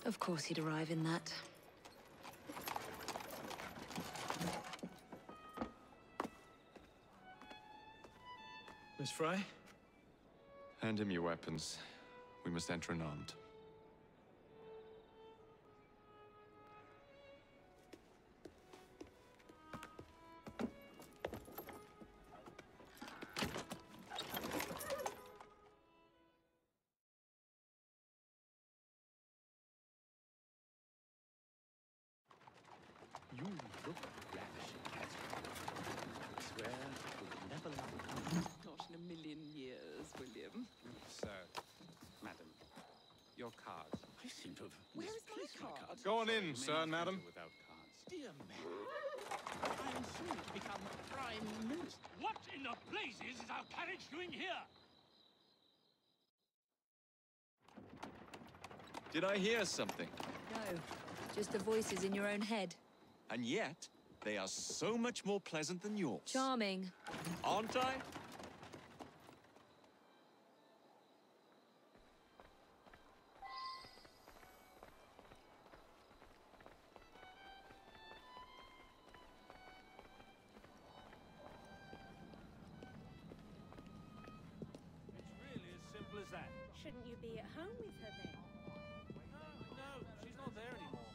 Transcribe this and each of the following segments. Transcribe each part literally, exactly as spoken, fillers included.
Of course he'd arrive in that. Miss Frey? Hand him your weapons. We must enter unarmed. You look ravishing, Catherine. I swear I would never love Not in a million years, William. Sir, madam, your card. I seem to have Where is my misplaced card? Go on Sorry, in, you may sir not and madam. enter without cards. Dear man, I am soon to become Prime Minister. What in the blazes is our carriage doing here? Did I hear something? No, just the voices in your own head. And yet, they are so much more pleasant than yours. Charming. Aren't I? It's really as simple as that. Shouldn't you be at home with her then? No, no, she's not there anymore.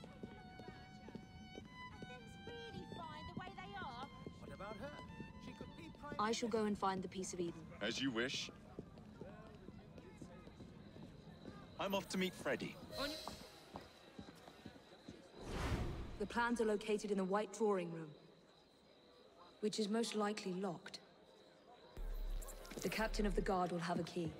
Are things really fine the way they are? What about her? She could be prime. I shall go and find the Piece of Eden. As you wish. I'm off to meet Freddy. The plans are located in the White Drawing Room, which is most likely locked. The captain of the guard will have a key.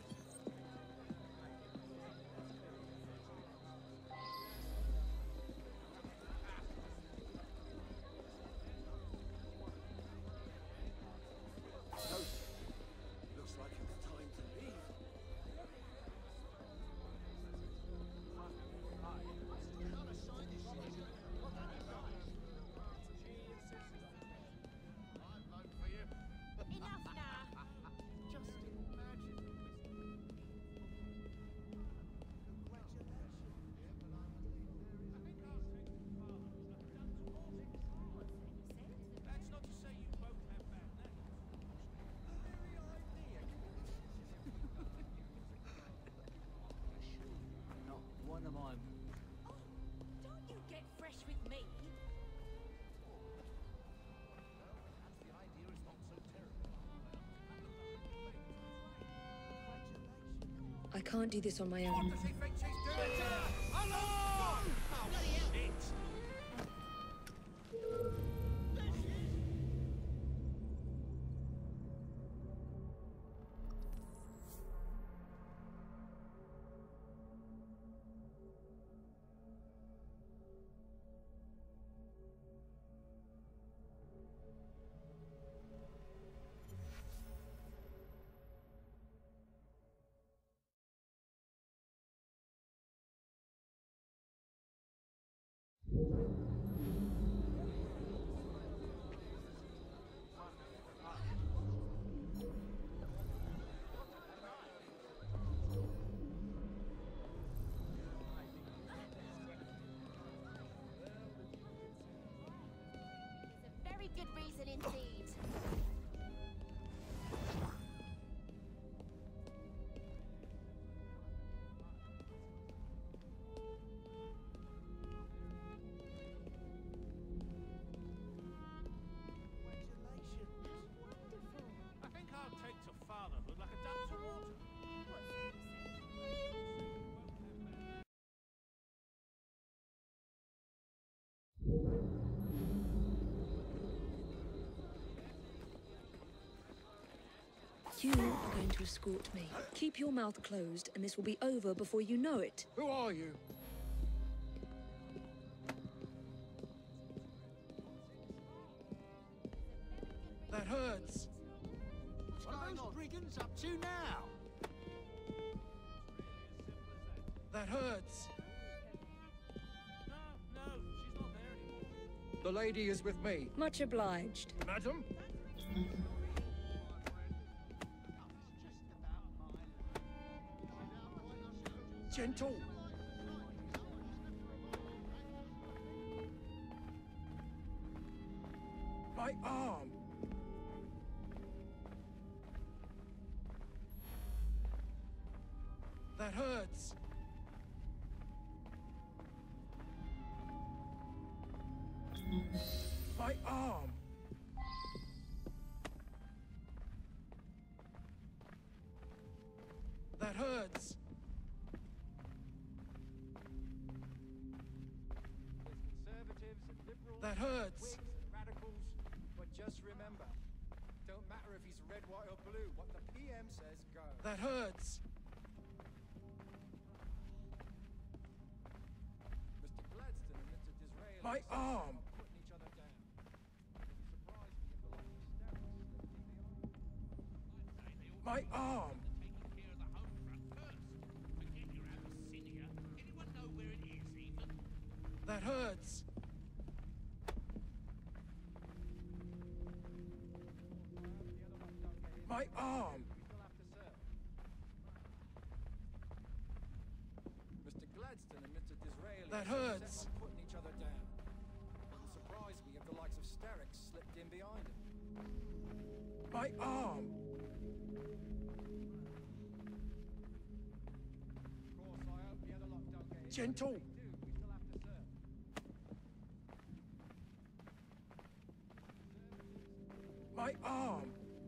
Looks like it's time to leave. Enough now. Just imagine. That's not to say you both have bad Not one of my... Oh, don't you get fresh with me. The idea is not so terrible. I can't do this on my own. Does he think she's doing? Along! Oh, bloody hell! It. It's a very good reason indeed. I think I'll take to fatherhood like a duck to water. You are going to escort me. Keep your mouth closed, and this will be over before you know it. Who are you? That hurts. What are those brigands up to now? That hurts. No, no, she's not there anymore. The lady is with me. Much obliged. Madam? Gentle. That hurts! My arm! That hurts! Conservatives and liberals, That hurts! Whigs and radicals, but just remember, don't matter if he's red, white or blue, what the P M says goes. That hurts! Mister Gladstone and Mister Disraeli My say arm! they're putting each other down. It surprised me if the likes of Sterling slipped in behind. My arm! Taking care of the home front first. Forget your Abyssinia. Anyone know where it is, even? That hurts! My arm! We still have to serve. Mister Gladstone and Mister Disraeli That are hurts. set on putting each other down. Wouldn't surprise me if the likes of Sterix slipped in behind him. My arm! Of course, I hope the other lot don't get it. Gentle! If they do, we still have to serve. My arm!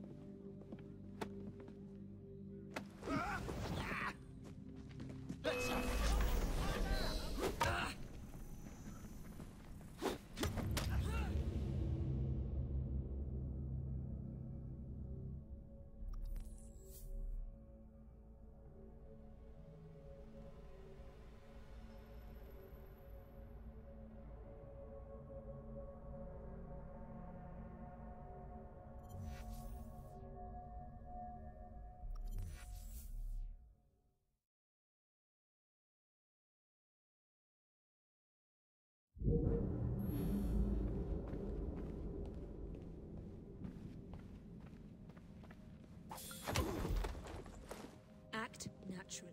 Act naturally.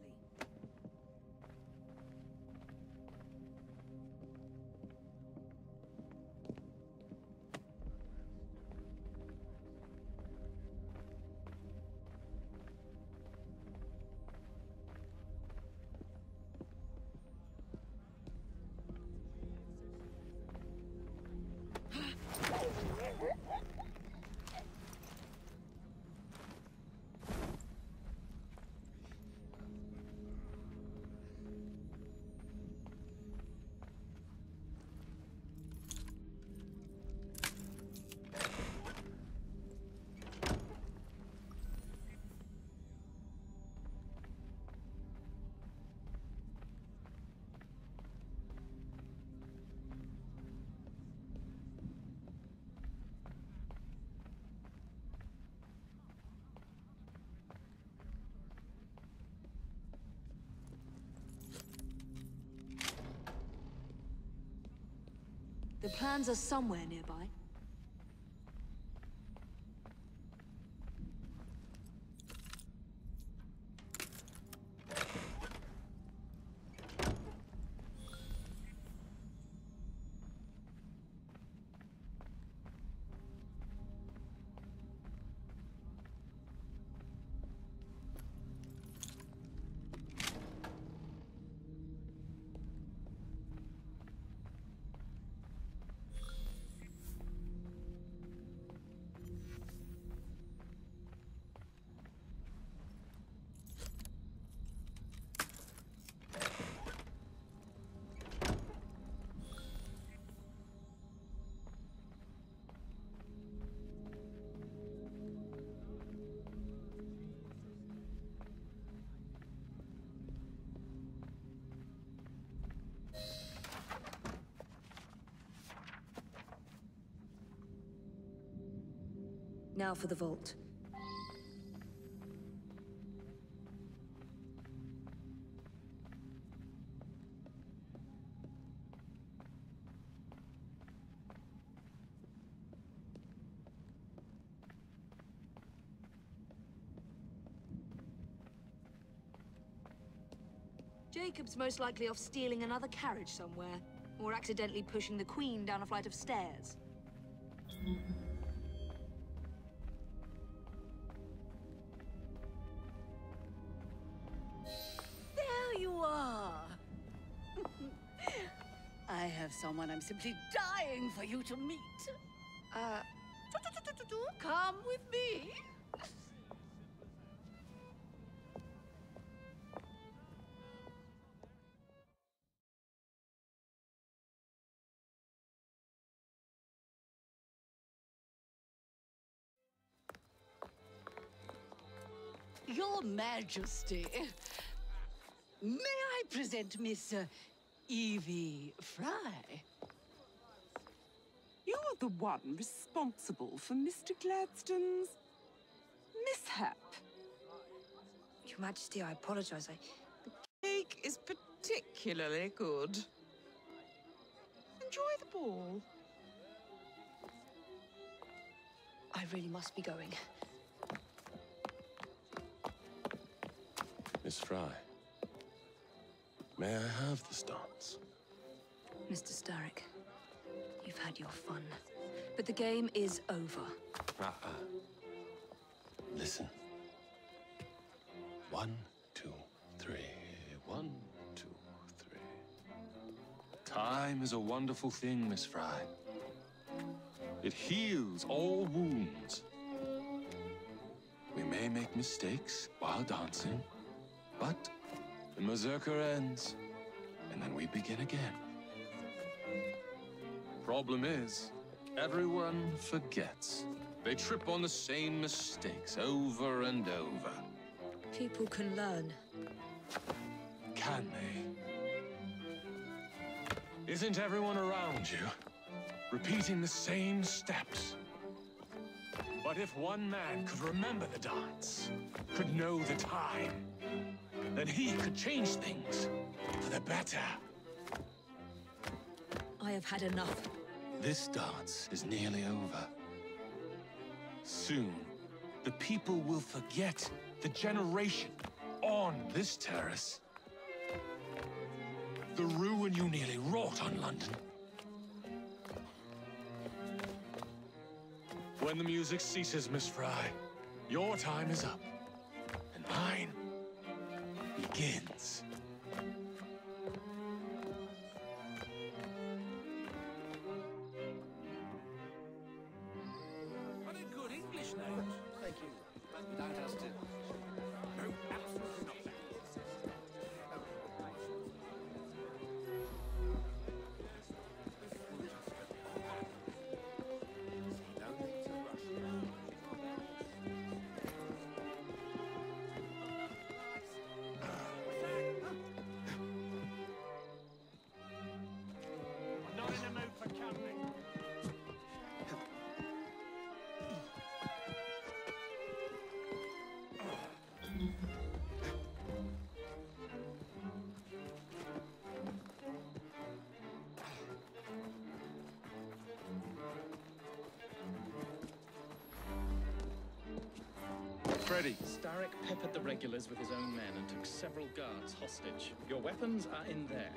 The plans are somewhere nearby. Now for the vault. Jacob's most likely off stealing another carriage somewhere, or accidentally pushing the Queen down a flight of stairs. have someone I'm simply dying for you to meet. Uh, Come with me. Your Majesty, may I present Miss uh, Evie Fry? You're the one responsible for Mister Gladstone's mishap. Your Majesty, I apologize. I... Cake is particularly good. Enjoy the ball. I really must be going. Miss Fry, may I have the stance? Mister Starrick, you've had your fun, but the game is over. Uh-uh. Listen. One, two, three. One, two, three. Time is a wonderful thing, Miss Fry. It heals all wounds. We may make mistakes while dancing, but the Berserker ends, and then we begin again. Problem is, everyone forgets. They trip on the same mistakes over and over. People can learn. Can they? Isn't everyone around you repeating the same steps? But if one man could remember the dance, could know the time, then he could change things for the better. I have had enough. This dance is nearly over. Soon, the people will forget the generation on this terrace. The ruin you nearly wrought on London. When the music ceases, Miss Fry, your time is up, and mine begins. What a good English note. Thank you. Without us to... No, absolutely not. No need to rush. I'm not in the mood for camping. Freddy. Starrick peppered the regulars with his own men and took several guards hostage. Your weapons are in there.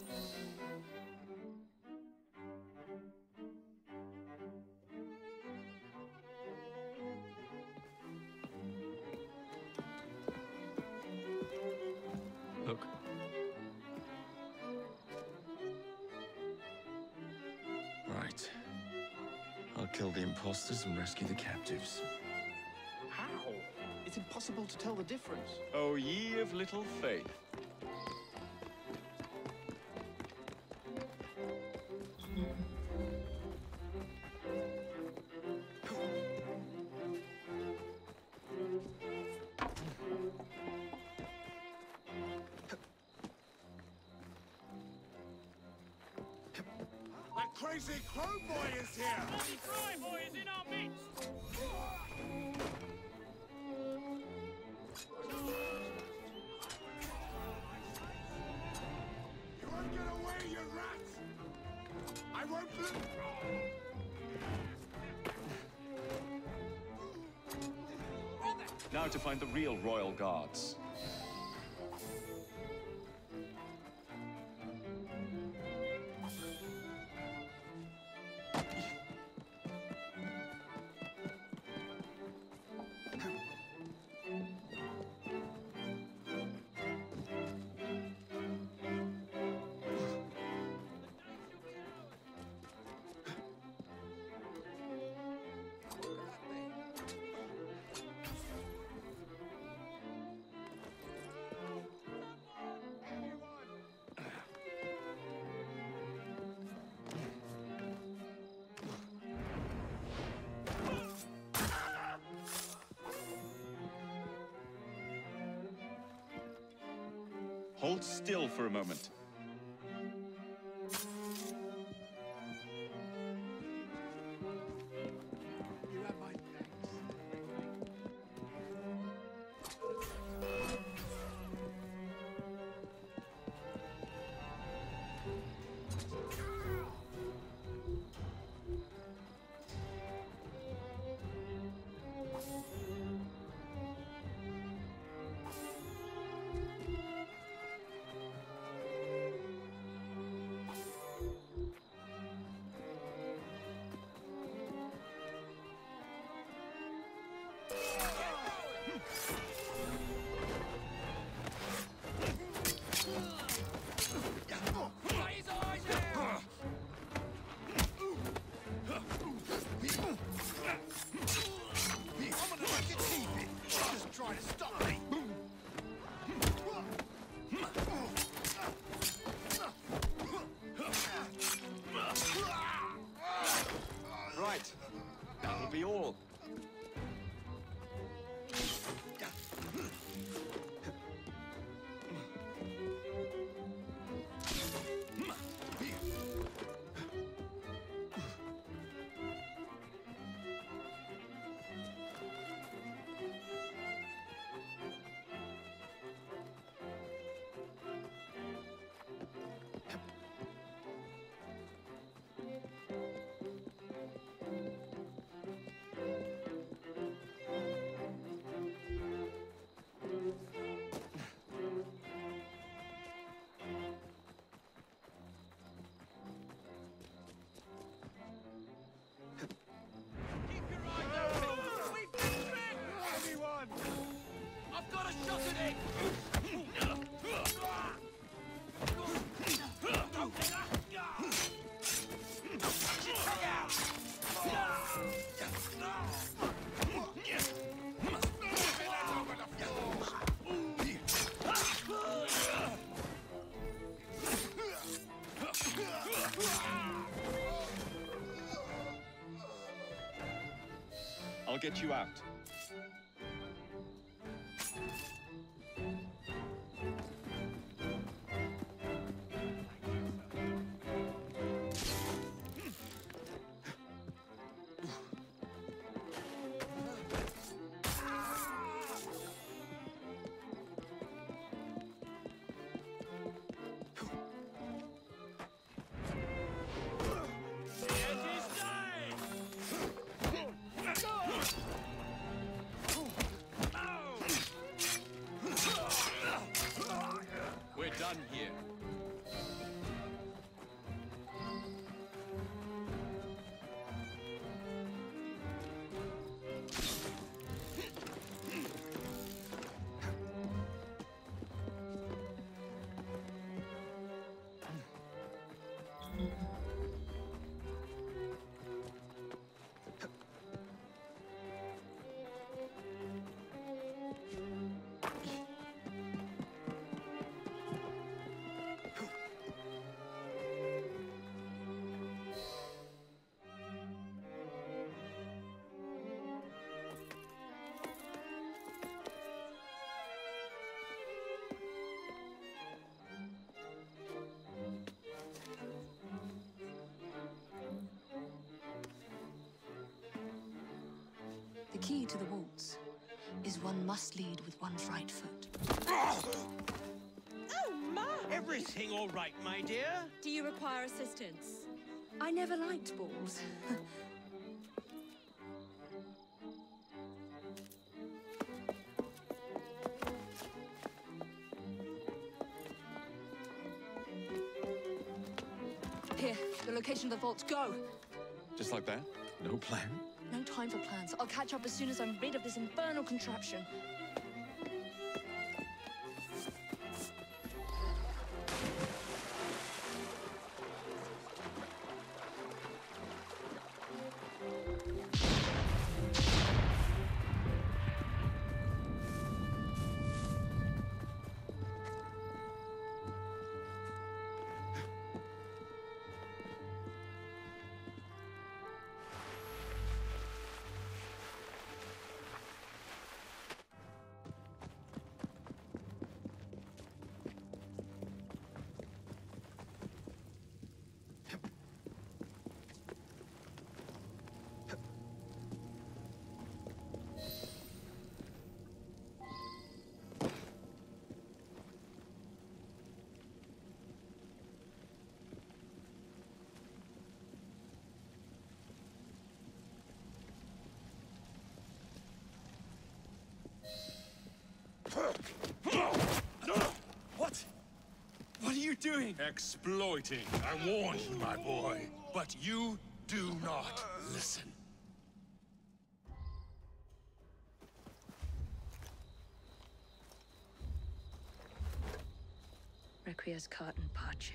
Look. Right. I'll kill the imposters and rescue the captives. How? It's impossible to tell the difference. Oh, ye of little faith. That crazy crow boy is here! Bloody Fry boy is in our midst! You won't get away, you rat! I won't let... Now to find the real royal guards. hold still for a moment. You have my thanks. Right. That'll be all. I've got a shot at it! I'll get you out. We're done here. The key to the waltz is one must lead with one's right foot. Oh, my! Everything all right, my dear? Do you require assistance? I never liked balls. Here, the location of the vaults. Go! Just like that? No plan? No time for plans. I'll catch up as soon as I'm rid of this infernal contraption. What? What are you doing? Exploiting. I warned you, my boy. But you do not listen. Requiescat in pace.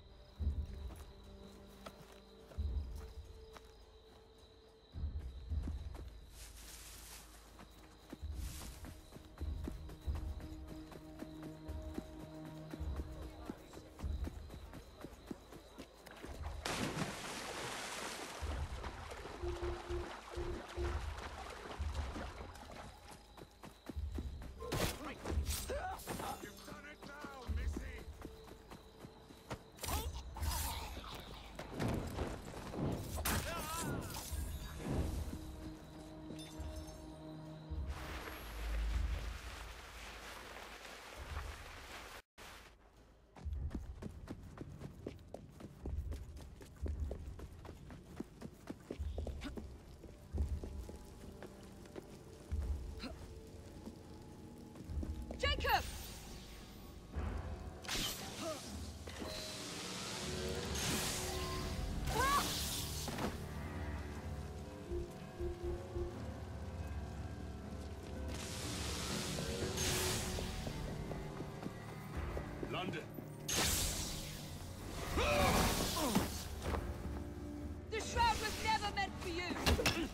Jacob! London. The shroud was never meant for you!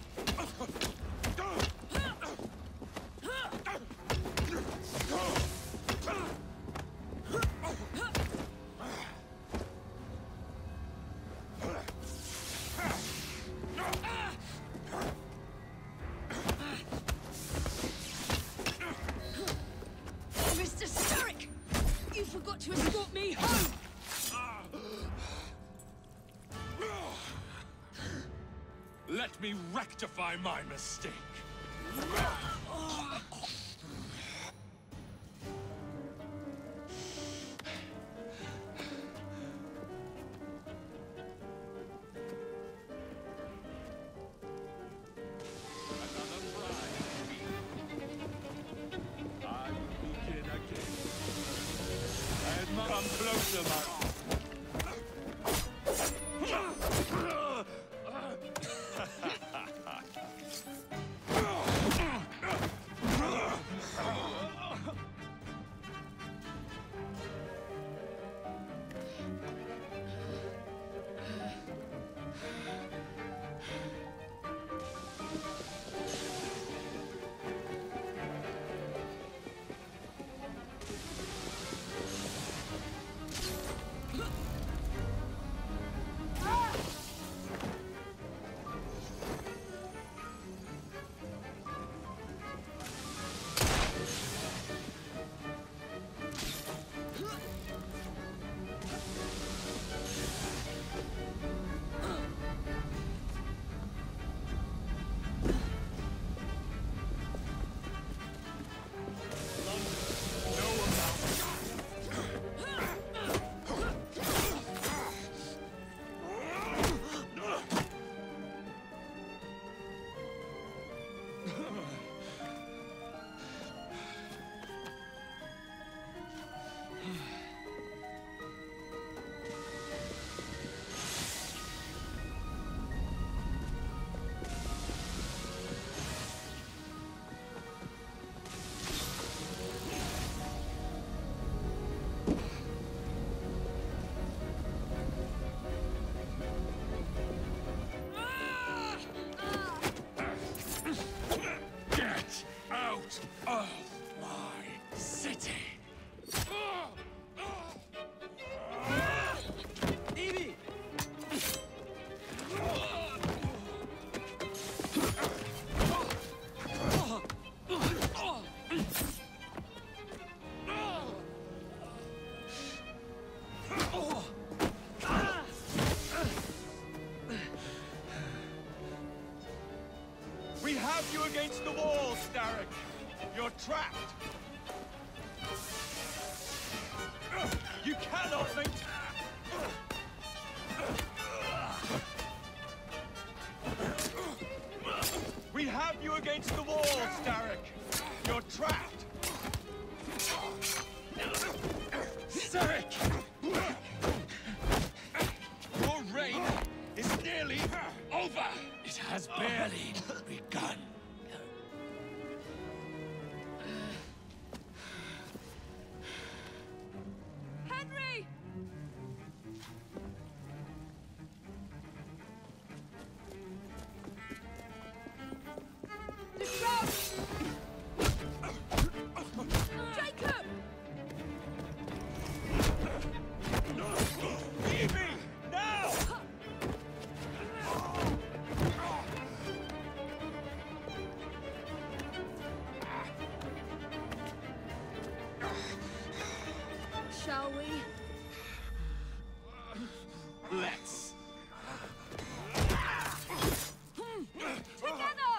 Mister Starrick! You forgot to escort me home! Let me rectify my mistake. Come closer, my... Of my city. Evie! We have you against the wall, Starrick. You're trapped. You cannot maintain... We have you against the wall, Starrick. You're trapped. Jacob! Evie! Now! Shall we? Let's. Together!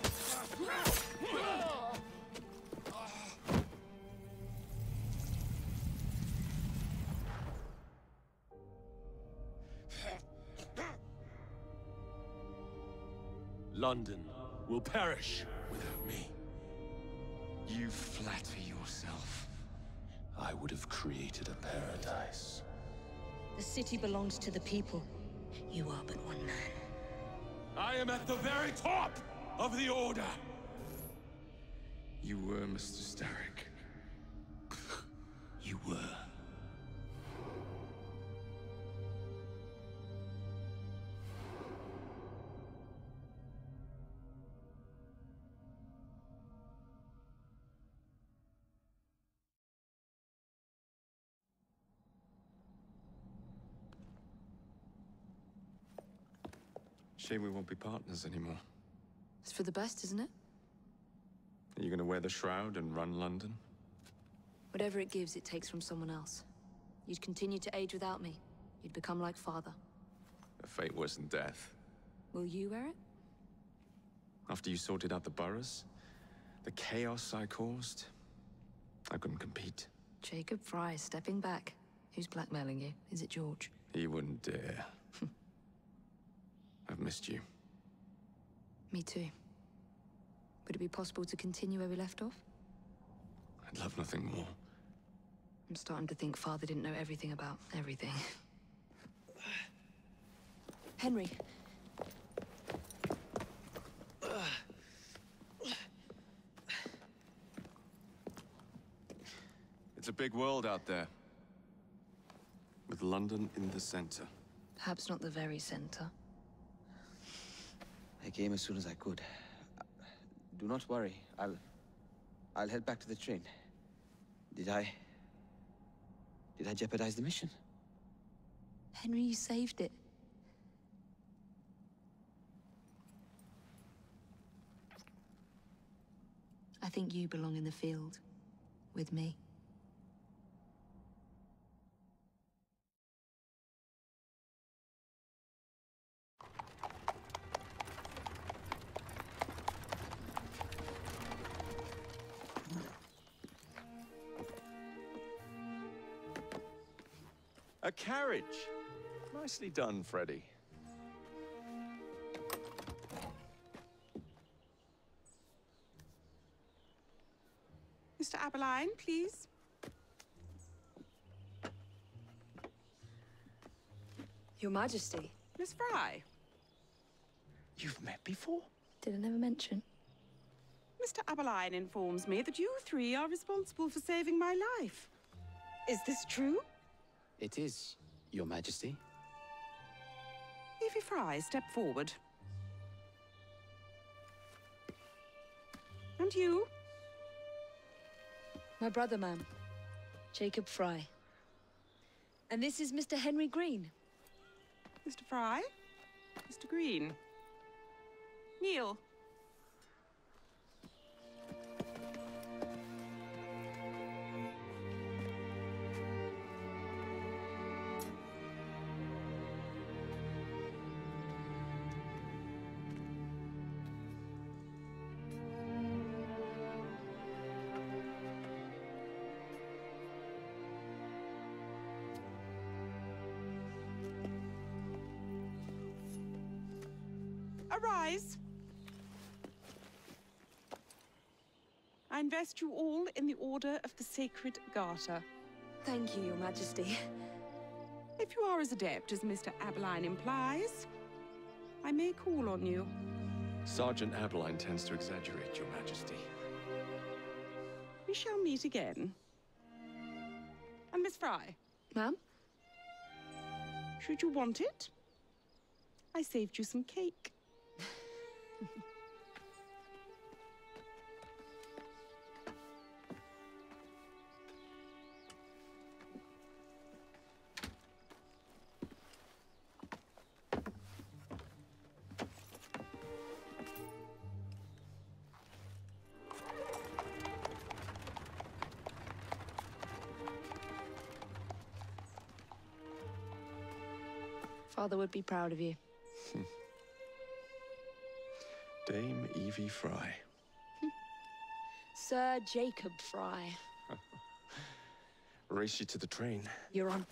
London will perish without me. You flatter yourself. I would have created a paradise. The city belongs to the people. You are but one man. I am at the very top of the Order! You were Mister Starrick. You were. Shame we won't be partners anymore. It's for the best, isn't it? Are you gonna wear the shroud and run London? Whatever it gives, it takes from someone else. You'd continue to age without me. You'd become like father. A fate worse than death. Will you wear it? After you sorted out the boroughs, the chaos I caused, I couldn't compete. Jacob Fry stepping back. Who's blackmailing you? Is it George? He wouldn't dare. I've missed you. Me too. Would it be possible to continue where we left off? I'd love nothing more. I'm starting to think Father didn't know everything about everything. Henry. It's a big world out there. With London in the center. Perhaps not the very center. I came as soon as I could. Uh, do not worry. I'll... I'll head back to the train. Did I... Did I jeopardize the mission? Henry, you saved it. I think you belong in the field. With me. A carriage! Nicely done, Freddy. Mister Aberline, please. Your Majesty. Miss Fry. You've met before? Did I never mention? Mister Aberline informs me that you three are responsible for saving my life. Is this true? It is, Your Majesty. Evie Fry, step forward. And you? My brother, ma'am. Jacob Fry. And this is Mister Henry Green. Mister Fry? Mister Green? Kneel. Arise. I invest you all in the Order of the Sacred Garter. Thank you, Your Majesty. If you are as adept as Mister Aberline implies, I may call on you. Sergeant Aberline tends to exaggerate, Your Majesty. We shall meet again. And Miss Fry? Ma'am? Should you want it, I saved you some cake. Father would be proud of you. Dame Evie Fry. Sir Jacob Fry. Race you to the train. You're on.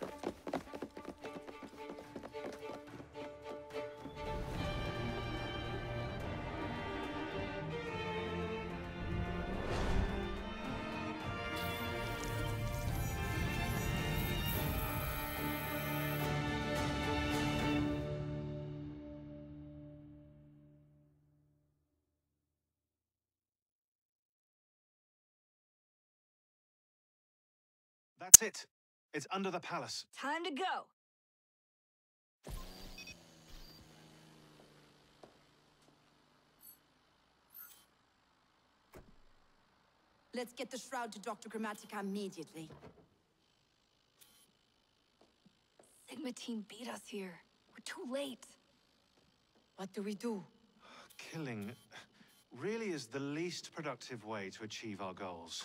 That's it. It's under the palace. Time to go. Let's get the shroud to Doctor Grammatica immediately. Sigma team beat us here. We're too late. What do we do? Killing really is the least productive way to achieve our goals.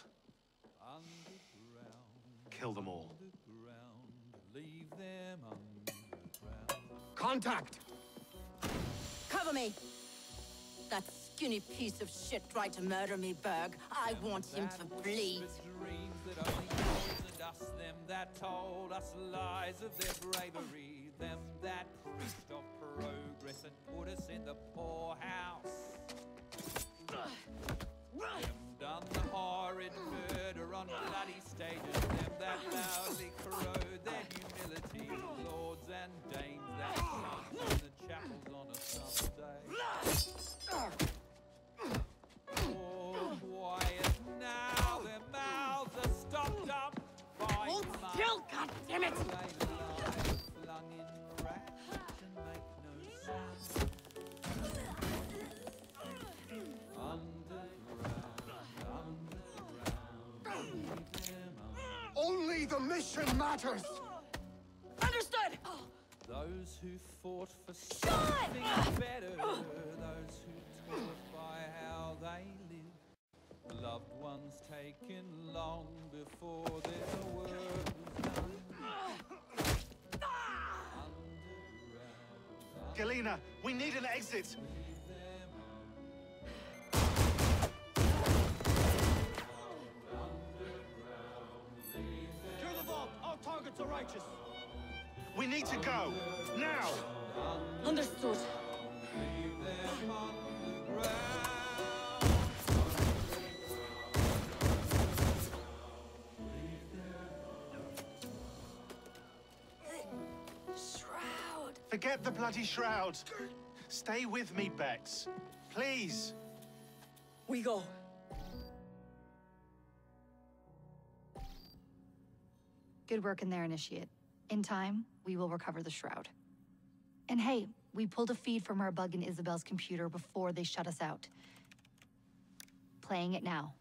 Kill them all. Leave them underground. Contact! Cover me! That skinny piece of shit tried to murder me, Berg. I want him to bleed. Dreams that only poisoned us, them that told us lies of their bravery, them that preached of progress and put us in the poorhouse. Them done the horrid murder on bloody stages, them that loudly corrode their humility, lords and dames that sung in the chapels on a summer day. Oh, quiet now, their mouths are stopped up by Hold still, goddammit! They lie flung in rags and make no sound. Only the mission matters! Understood! Those who fought for something better, those who taught by how they live, loved ones taken long before their work was done. Galena, we need an exit! Targets are righteous. We need to go! Now! Understood. Shroud. Forget the bloody shroud. Stay with me, Bex. Please. We go. Good work in there, Initiate. In time, we will recover the shroud. And hey, we pulled a feed from our bug in Isabel's computer before they shut us out. Playing it now.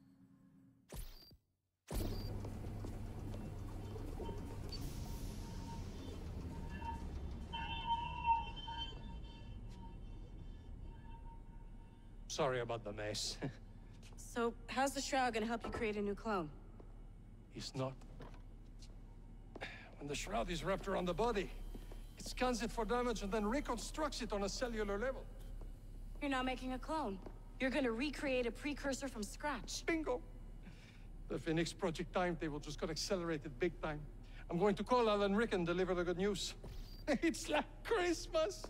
Sorry about the mess. So, how's the shroud gonna help you create a new clone? It's not. When the shroud is wrapped around the body, it scans it for damage and then reconstructs it on a cellular level. You're not making a clone. You're gonna recreate a precursor from scratch. Bingo! The Phoenix Project timetable just got accelerated big time. I'm going to call Alan Rick and deliver the good news. It's like Christmas!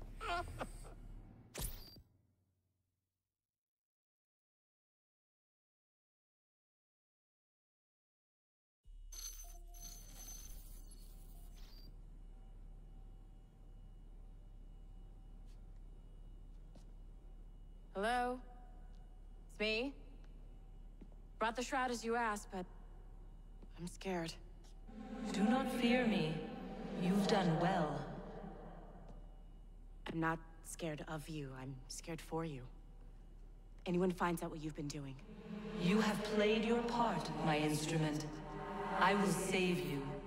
Hello? It's me? Brought the shroud as you asked, but I'm scared. Do not fear me. You've done well. I'm not scared of you. I'm scared for you. Anyone finds out what you've been doing. You have played your part, my instrument. I will save you.